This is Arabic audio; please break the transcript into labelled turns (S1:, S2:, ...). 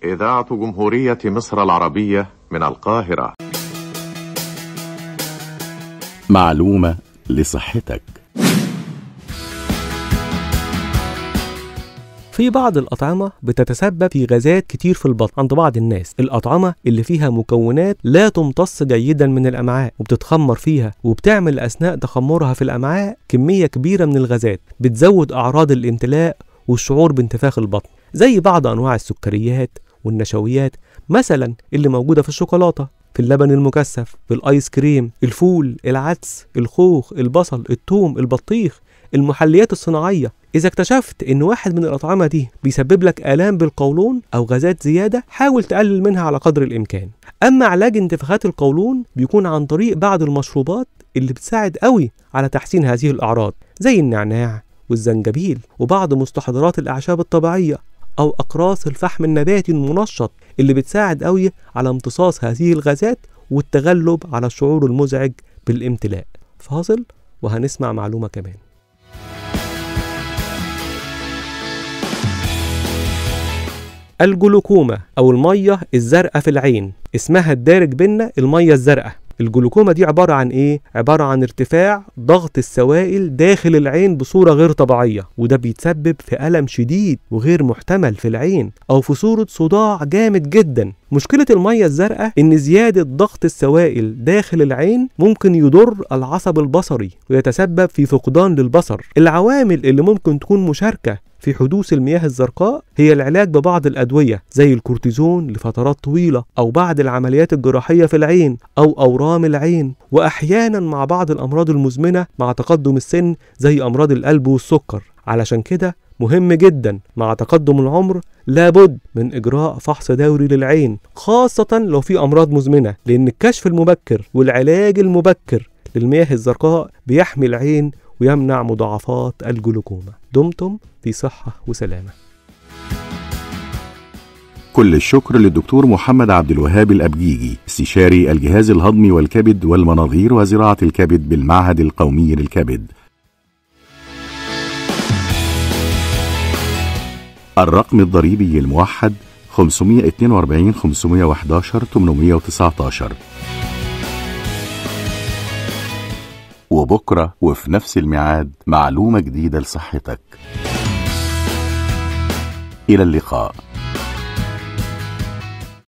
S1: إذاعة جمهورية مصر العربية من القاهرة.
S2: معلومة لصحتك.
S3: في بعض الأطعمة بتتسبب في غازات كتير في البطن عند بعض الناس. الأطعمة اللي فيها مكونات لا تمتص جيدا من الأمعاء وبتتخمر فيها وبتعمل أثناء تخمرها في الأمعاء كمية كبيرة من الغازات بتزود أعراض الامتلاء والشعور بانتفاخ البطن، زي بعض أنواع السكريات والنشويات مثلا اللي موجودة في الشوكولاتة، في اللبن المكثف، في الآيس كريم، الفول، العدس، الخوخ، البصل، الثوم، البطيخ، المحليات الصناعية. إذا اكتشفت إن واحد من الأطعمة دي بيسبب لك آلام بالقولون أو غازات زيادة، حاول تقلل منها على قدر الإمكان. أما علاج انتفاخات القولون بيكون عن طريق بعض المشروبات اللي بتساعد قوي على تحسين هذه الأعراض، زي النعناع والزنجبيل وبعض مستحضرات الأعشاب الطبيعية أو أقراص الفحم النباتي المنشط اللي بتساعد قوي على امتصاص هذه الغازات والتغلب على الشعور المزعج بالامتلاء. فاصل وهنسمع معلومة كمان. الجلوكوما أو المية الزرقاء في العين، اسمها الدارج بينا المية الزرقاء. الجلوكوما دي عبارة عن إيه؟ عبارة عن ارتفاع ضغط السوائل داخل العين بصورة غير طبيعية، وده بيتسبب في ألم شديد وغير محتمل في العين أو في صورة صداع جامد جدا. مشكلة المية الزرقاء إن زيادة ضغط السوائل داخل العين ممكن يضر العصب البصري ويتسبب في فقدان للبصر. العوامل اللي ممكن تكون مشاركة في حدوث المياه الزرقاء هي العلاج ببعض الأدوية زي الكورتيزون لفترات طويلة، أو بعض العمليات الجراحية في العين، أو أورام العين، وأحيانا مع بعض الأمراض المزمنة مع تقدم السن زي أمراض القلب والسكر. علشان كده مهم جدا مع تقدم العمر لابد من إجراء فحص دوري للعين، خاصة لو في أمراض مزمنة، لأن الكشف المبكر والعلاج المبكر للمياه الزرقاء بيحمي العين ويمنع مضاعفات الجلوكوما. دمتم في صحة وسلامة.
S2: كل الشكر للدكتور محمد عبد الوهاب الأبجيجي، استشاري الجهاز الهضمي والكبد والمناظير وزراعة الكبد بالمعهد القومي للكبد. الرقم الضريبي الموحد 542 511 819. وبكرة وفي نفس الميعاد معلومة جديدة لصحتك. إلى اللقاء.